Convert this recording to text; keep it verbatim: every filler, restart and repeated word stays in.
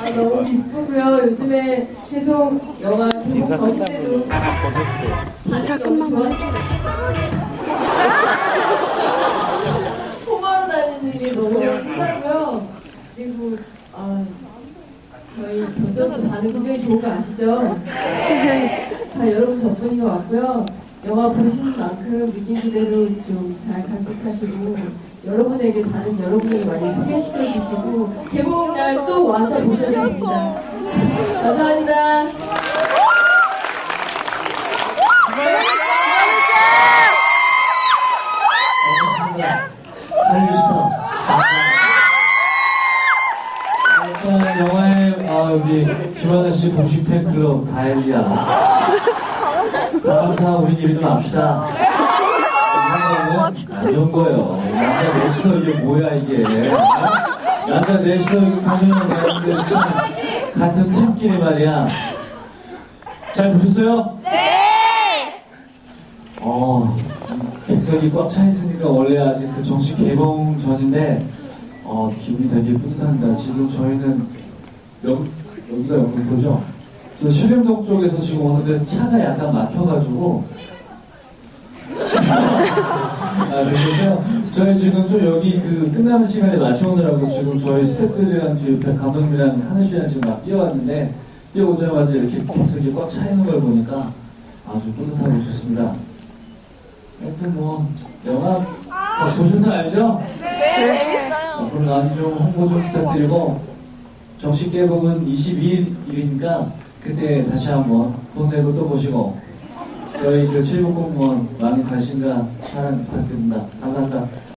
아, 너무 기쁘고요. 요즘에 계속 영화 개봉 전인데도 인사 끝나면 해줘. 통화로 다니는 게 너무 신나고요. 그리고 아, 저희 전전도 반응 굉장히 좋은 거 아시죠? 다 여러분 덕분인 것 같고요. 영화 보시는 만큼 느낀 그대로 좀 잘 간직하시고 여러분에게 다른 여러분에게 많이 소개시켜 주시고 개봉날 또 와서 보셔야 됩니다. 감사합니다. 할리스타. 일단 영화에 아, 여기 김하나 씨 공식 팬클럽 다이리야. 다감사 우리끼리 좀 합시다. 안 좋은 거예요. 남자 넷이서 이게 뭐야 이게. 남자 넷이서 이거 가면은 가는데 같은 팀끼리 말이야. 잘 보셨어요? 네! 어, 객석이 꽉 차 있으니까 원래 아직 그 정식 개봉 전인데 어, 기분이 되게 뿌듯합니다. 지금 저희는 여, 여기가 영등포죠? 저 신림동 쪽에서 지금 오는데 차가 약간 막혀가지고 아, 그래서 저희 지금 좀 여기 그 끝나는 시간에 맞춰오느라고 지금 저희 스태프들이랑 지금 감독님이랑 하늘 씨랑 지금 막 뛰어왔는데 뛰어오자마자 이렇게 객석이 꽉 차 있는 걸 보니까 아주 뿌듯하고 좋습니다. 하여튼 뭐 영화 어, 보셔서 알죠? 네, 재밌어요. 앞으로 많이 좀 홍보 좀 부탁드리고 정식 개봉은 이십이 일이니까 그때 다시 한번 돈 내고 또 보시고 저희 그 칠십 공무원 많은 관심과 사랑 부탁드립니다. 감사합니다.